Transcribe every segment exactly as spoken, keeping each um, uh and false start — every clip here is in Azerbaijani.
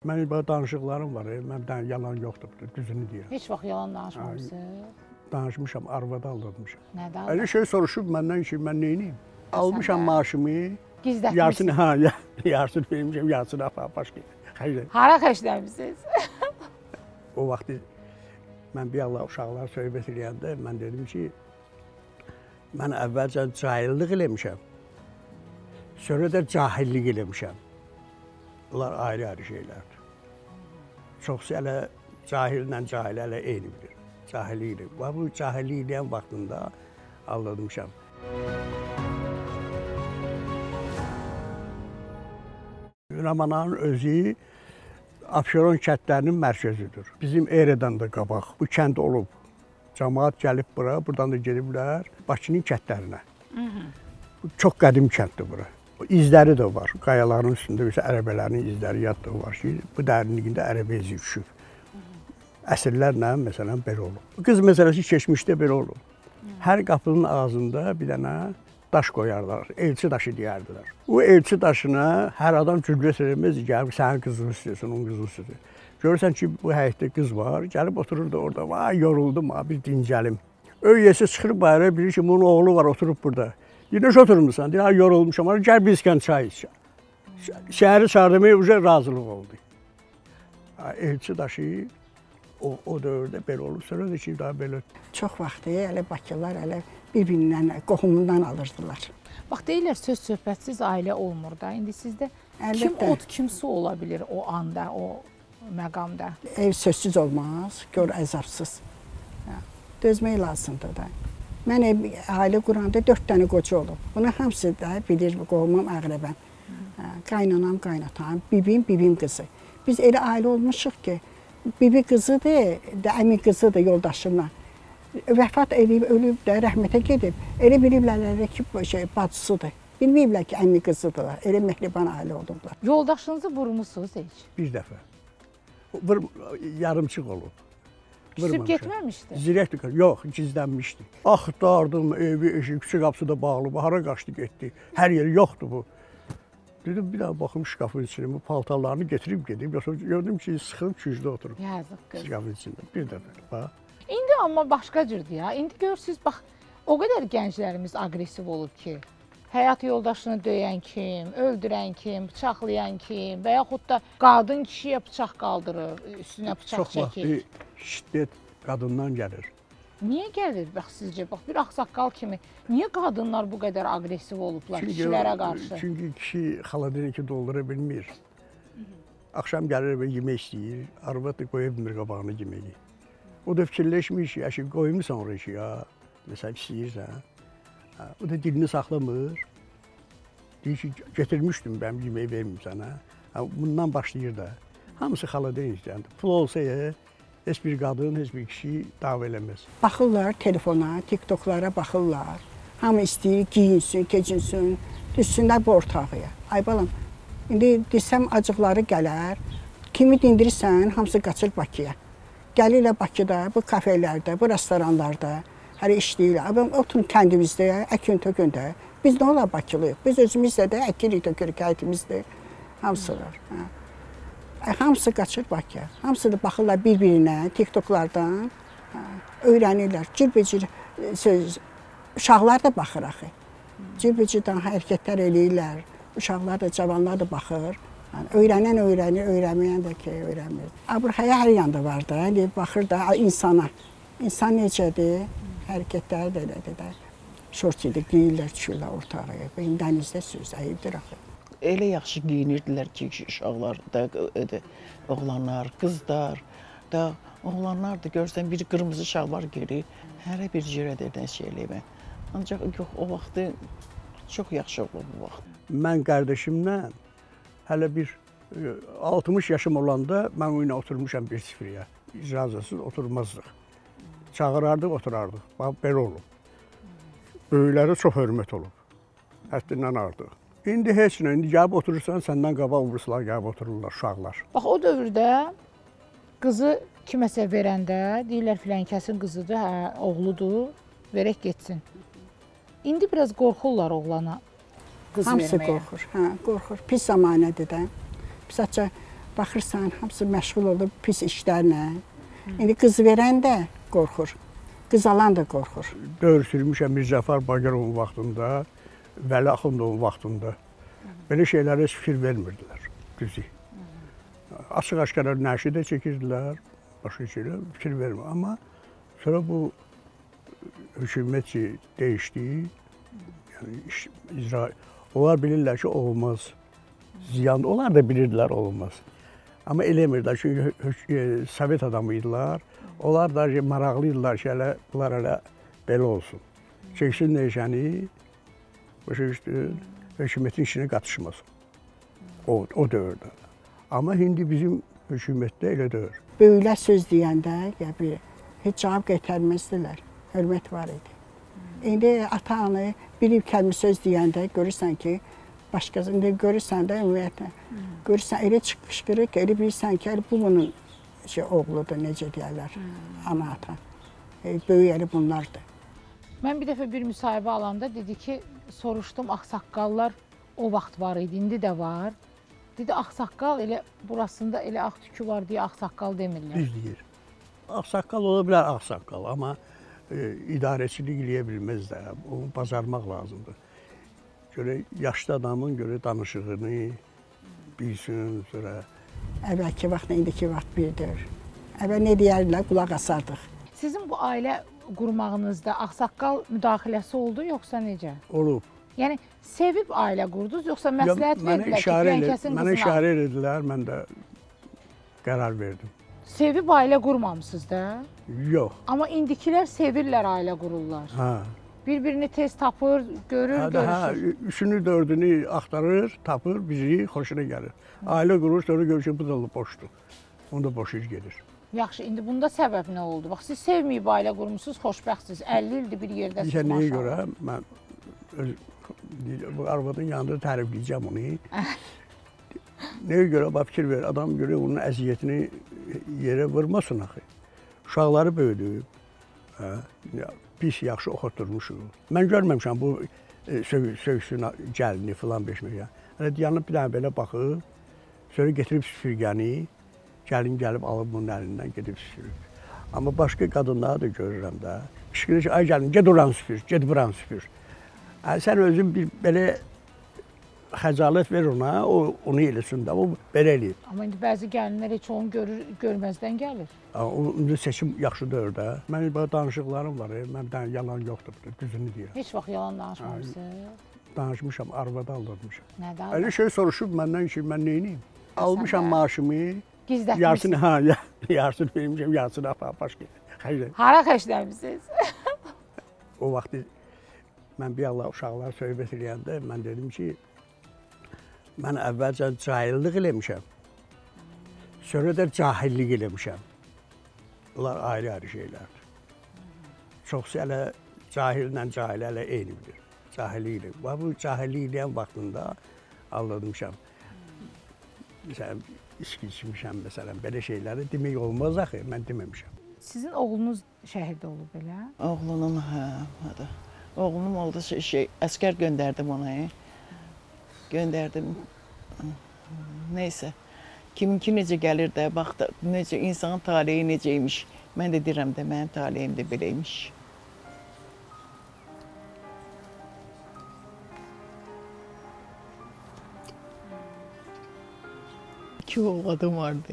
Mənim belə danışıqlarım var, məndən yalan yoxdur, düzünü deyirəm. Heç vaxt yalan danışmamışsınız? Danışmışam, arvadı aldırmışam. Nədə aldırmışsınız? Elə şey soruşub məndən ki, mən neyniyim? Almışam maaşımı, gizlətmişsiniz. Yarısını, ha, yarısını vermişəm, yarısını aparıb başqa. Hara xərcləmişsiniz? O vaxt mən bir Allah uşaqlar söhbət eləyəndə mən dedim ki, mən əvvəlcə cahillik eləmişəm, sonra da cahillik eləmişəm. Bunlar ayrı-ayrı şeylərdir. Çoxsu elə cahillə cahil elə eyni bilir. Cahillik elə. Bu cahillik eləyən vaxtında anlamışam. Ramananın özü Abşeron kəndlərinin mərkəzidir. Bizim Eredən də qabaq bu kənd olub. Cəmaət gəlib bura, buradan da gediblər Bakının kəndlərinə. Bu çox qədim kənddir bura. İzləri də var. Qayaların üstündə isə ərəbələrin izləri yadda var ki, bu dərinlikdə ərəbə izi düşüb. Əsrlərlə məsələn belə olub. Qız məsələsi keçmişdə belə olub. Hər qapının ağzında bir dənə daş qoyarlar, elçi daşı deyərdilər. O elçi daşına hər adam cürgə söyləməz, gəlib sənin qızını istəyirsən, onun qızını istəyirsən. Görürsən ki, bu həyətdə qız var, gəlib otururdu orada, vay yoruldum, bir dincəlim. Öyyəsi çıxır bayra, bilir ki, bunun oğlu var, oturub burada. Yine oturmuşsan, deyir, yorulmuşam, gəl biz ikən çay içək. Şəhəri çağırmaya uca razılıq oldu. Elçi daşı o, o dövrdə belə olub, sonra da ki, daha belə. Çox vaxtı elə Bakılar elə bir-birindən, qohumundan alırdılar. Bax, deyirlər, söz söhbətsiz ailə olmur da. İndi sizdə kim ot, kim su ola bilir o anda, o məqamda? Ev sözsüz olmaz, gör əzabsız. Dözmək lazımdır da. Mən ev, ailə quranda dörd dənə qoca olub. Bunu hamısı da bilir, qohumum əqrəbəm. Qaynanam, qaynatam, bibim, bibim qızı. Biz elə ailə olmuşuq ki, bibi qızıdır, əmi qızıdır yoldaşımla. Vəfat edib, ölüb də, rəhmətə gedib. Elə biliblərlər ki, şey, bacısıdır. Bilməyiblər ki, əmi qızıdırlar. Elə mehriban ailə olublar. Yoldaşınızı vurmuşsunuz heç? Bir dəfə. Vur, yarımçıq olub. Küsüb getməmişdi? Zirəkdir, yox, gizlənmişdi. Axtardım, evi, eşi, küçük qapısı da bağlı, hara qaçdı, getdi. Hər yeri yoxdur bu. Dedim, bir daha baxım şkafın içine, bu paltarlarını getirib gedib. Gördüm ki, sıxılıb kücdə oturub. Yazıq qız. Şkafın içində, bir dəfə, bax. İndi amma başqa cürdür ya. İndi görürsünüz, bax, o qədər gənclərimiz aqressiv olub ki, həyat yoldaşını döyən kim, öldürən kim, bıçaqlayan kim və yaxud da qadın kişiyə bıçaq qaldırır, üstünə bıçaq Çox çəkir. vaxt şiddet qadından gəlir. Niyə gəlir bax sizcə? Bax bir ağsaqqal kimi niyə qadınlar bu qədər aqressiv olublar Çünki, kişilərə qarşı? Çünki kişi xaladeninki doldura bilmir. Axşam gəlir və yemək istəyir, arvad da qoya bilmir qabağını yeməyi. O da fikirləşmiş ki, əşi qoymuşsan oraya ki, ya, məsələn istəyirsən. O da dilini saxlamır. Deyir ki, getirmişdim ben yemeği vermeyeyim sana. Bundan başlayır da. Hamısı xaladen istəyəndə. Pul olsa ya, heç bir qadın, heç bir kişi dava eləməz. Baxırlar telefona, TikToklara baxırlar. Hamı istəyir giyinsin, keçinsin, düşsünlər bu ortağıya. Ay balam, indi desəm acıqları gələr. Kimi dindirirsən, hamısı qaçır Bakıya. Gəlirlər Bakıda, bu kafelərdə, bu restoranlarda. Hələ işləyirlər. Oturun kəndimizdə, əkin tökündə. Biz nə olar Bakılıyıq? Biz özümüzdə də əkirik, tökürük, həyətimizdə. Hamısı var. Hamısı qaçır Bakıya. Hamısı da baxırlar bir-birinə, TikToklardan. Öyrənirlər. Cürbəcür söz, uşaqlar da baxır axı. Cürbəcürdən hərəkətlər eləyirlər. Uşaqlar da, cavanlar da baxır. Öyrənən öyrənir, öyrənməyən də ki, öyrənmir. Abrahaya hər yanda var da, baxır da insana. İnsan necədir? Hərəkətləri də elədir də. Şort idi, giyirlər, düşürlər ortaya. Benim dənizdə söz, əyibdir axı. Elə yaxşı giyinirdilər ki, uşaqlar da, oğlanlar, qızlar da, oğlanlar da görsən bir qırmızı şalvar geri, hərə bir cürədə nəsə eləyəm. Ancaq yox, o vaxtı çox yaxşı oldu bu vaxt. Mən qardaşımla hələ bir altmış yaşım olanda mən o ilə oturmuşam bir sifriyə. İcazəsiz oturmazdıq. Çağırardıq, oturardıq. Bax, belə olub. Böyüklərə çox hörmət olub. Həddindən artıq. İndi heç nə, indi gəlib oturursan, səndən qabaq vurursular, gəlib otururlar uşaqlar. Bax, o dövrdə qızı kiməsə verəndə, deyirlər filankəsin qızıdır, hə, oğludur, verək getsin. İndi biraz qorxurlar oğlana qız Hamısı verməyə. qorxur, hə, qorxur. Pis zamanədir də. Pisatca Baxırsan, hamısı məşğul olub pis işlərlə. İndi qız verən də qorxur, qız alan da qorxur. Dövr sürmüşəm Mirzəfar Bagirovun vaxtında, Vəli Axundovun vaxtında. Belə şeylərə heç fikir vermirdilər, düzü. Açıq-aşkara nəşi də çəkirdilər, başqa şeylər fikir vermir. Amma sonra bu hökumət ki, dəyişdi, yəni iş, icra, onlar bilirlər ki, olmaz. Ziyan, onlar da bilirdilər olmaz. Amma eləmirdilər, çünki Sovet adamı idilər. Onlar da maraqlıydılar ki, hələ, bunlar hələ belə olsun. Çəksin nəşəni, başa düşdün, hökumətin işinə qatışmasın. O, o dövrdə. Amma indi bizim hökumətdə elə dövr. Böyüklər söz deyəndə, yəni, heç cavab qaytarməzdilər. Hörmət var idi. İndi ata-anı bir kəlmə söz deyəndə görürsən ki, başqasında görürsən də ümumiyyətlə, görürsən elə çıxışqırır ki, elə bilirsən ki, bu bunun şey, oğludur, necə deyərlər, ana ata. E, böyük əli bunlardır. Mən bir dəfə bir müsahibə alanda dedi ki, soruşdum, ağsaqqallar o vaxt var idi, indi də var. Dedi, ağsaqqal elə burasında elə ağ tükü var deyə ağsaqqal demirlər. Düz deyir. Ağsaqqal ola bilər ağsaqqal, amma e, idarəçilik eləyə bilməz də, onu bacarmaq lazımdır. Görə yaşlı adamın görə danışığını bilsin, sonra. Əvvəlki vaxtla indiki vaxt birdir. Əvvəl nə deyərlər, qulaq asardıq. Sizin bu ailə qurmağınızda ağsaqqal müdaxiləsi oldu, yoxsa necə? Olub. Yəni, sevib ailə qurdunuz, yoxsa məsləhət verdilər ki, filankəsin qızına? Mənə işarə edildilər, mən də qərar verdim. Sevib ailə qurmamısınız da? Yox. Amma indikilər sevirlər ailə qururlar. Hə. Bir-birini tez tapır, görür, hə, görüşür. Hə, üçünü, dördünü axtarır, tapır, bizi xoşuna gəlir. Ailə qurur, sonra görür ki, bu da boşdur. Onda boş iş gedir. Yaxşı, indi bunda səbəb nə oldu? Bax, siz sevməyib ailə qurmuşsunuz, xoşbəxtsiniz. əlli ildir bir yerdəsiniz, maşallah. Nəyə maşallah. görə? Mən öz, bu arvadın yanında tərifləyəcəm onu. Nəyə görə? Bax, fikir ver, adam görür, onun əziyyətini yerə vurmasın axı. Uşaqları böyüdüb, hə, pis, yaxşı oxutturmuşuq. Mən görməmişəm bu e, söksün gəlini filan beşməyə. Hələ yanıb bir dənə belə baxıb, sonra getirib süpürgəni, gəlin gəlib alıb bunun əlindən gedib süpürüb. Amma başqa qadınları da görürəm də. Qışqırır ki, ay gəlin, ged oranı süpür, ged buranı süpür. Yəni, sən özün bir belə xəcalət ver ona, o onu eləsin də, o belə eləyib. Amma indi bəzi gəlinlər heç onu görür, görməzdən gəlir. Onun seçim yaxşı deyil də. Mənim belə danışıqlarım var, mən bir dənə yalan yoxdur, düzünü deyirəm. Heç vaxt yalan danışmamışsınız? Danışmışam, arvada aldırmışam. Nədə? Elə şey soruşub məndən ki, mən neyniyim? Almışam maaşımı, yarısını, hə, yarısını vermişəm, yarısını başqa xərcləmişəm. Hara xərcləmişsiniz? O vaxt mən bir Allah uşaqlar söhbət eləyəndə mən dedim ki, mən əvvəlcə cahillik eləmişəm, sonra da cahillik eləmişəm. Bunlar ayrı-ayrı şeylərdir. Çoxsu hələ cahillə cahil hələ eynidir. Cahillik eləyəm. Bu cahillik eləyən vaxtında anlamışam. Məsələn, içki içmişəm, məsələn, belə şeyləri demək olmaz axı, mən deməmişəm. Sizin oğlunuz şəhid olub belə? Oğlunum, hə, hə. Oğlunum oldu şey, şey, əskər göndərdim ona. Göndərdim. Neysə. Kiminki necə gəlir də, bax da, necə, insanın taleyi necəymiş. Mən də deyirəm də, mənim taleyim də beləymiş. İki oğladım vardı.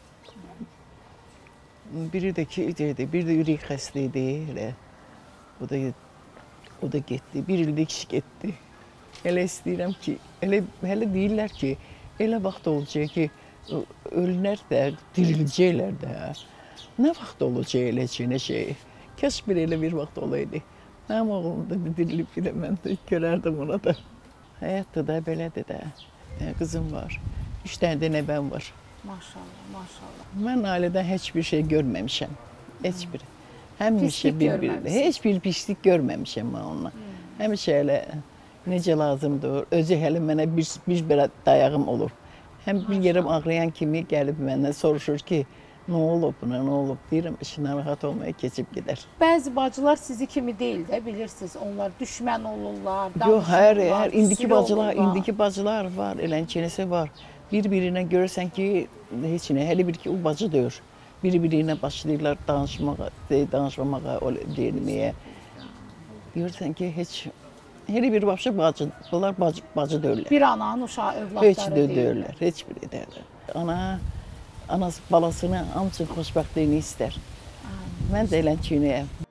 Biri də ki idi, biri də ürək xəstə idi. Elə. O da, o da getdi. Bir ildə kişi getdi. Elə istəyirəm ki, elə, hələ deyirlər ki, elə vaxt olacaq ki, ölünər də, diriləcəklər də. Nə vaxt olacaq elə ki, nə şey? Kəş bir elə bir vaxt olaydı. Mənim oğlum da bir dirilib bir də mən də görərdim ona da. Həyatda da belədir də. Qızım var. Üç dənə də nəvəm var. Maşallah, maşallah. Mən ailədən heç bir şey görməmişəm. Heç bir. Həmişə bir-bir, heç bir pislik görməmişəm mən onunla. Həmişə elə necə lazımdır, özü hələ mənə bir, bir belə dayağım olur. Həm bir yerim ağrıyan kimi gəlib məndən soruşur ki, nə olub buna, nə olub? Deyirəm, işin narahat olmaya keçib gedər. Bəzi bacılar sizi kimi deyil də, bilirsiniz, onlar düşmən olurlar, danışırlar. Yox, hər, hər, indiki bacılar, olurlar. indiki bacılar var, elən kinisi var. Bir-birinə görürsən ki, heç nə, hələ bir ki, o bacı deyir. Bir-birinə başlayırlar danışmağa, danışmamağa, deyilməyə. Görürsən ki, heç, hələ bir başa bacı, bunlar bacı, bacı deyirlər. Bir ananın uşağı övladları Heç də deyirlər, heç biri deyirlər. Ana, anası balasını hamısının xoşbəxtliyini istər. Mən də eləcəyəm.